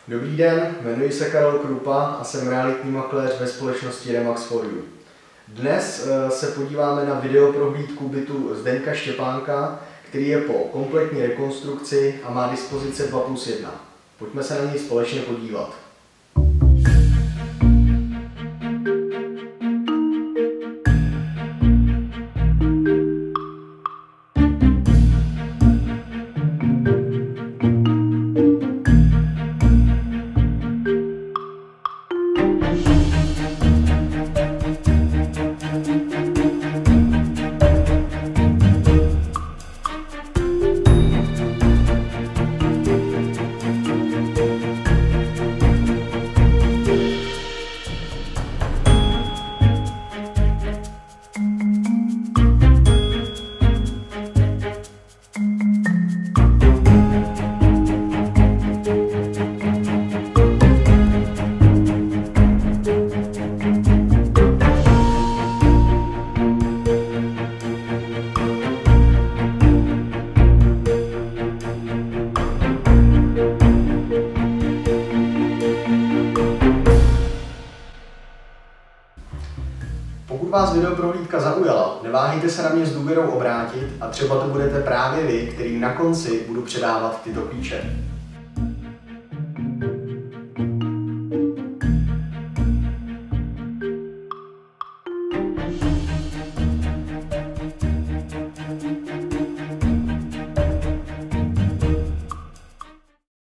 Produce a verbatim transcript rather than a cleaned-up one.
Dobrý den, jmenuji se Karel Krupa a jsem realitní makléř ve společnosti Remax for you. Dnes se podíváme na videoprohlídku bytu Zdeňka Štěpánka, který je po kompletní rekonstrukci a má dispozice dva plus jedna. Pojďme se na něj společně podívat. Pokud vás videoprohlídka zaujala, neváhejte se na mě s důvěrou obrátit a třeba to budete právě vy, kterým na konci budu předávat tyto klíče.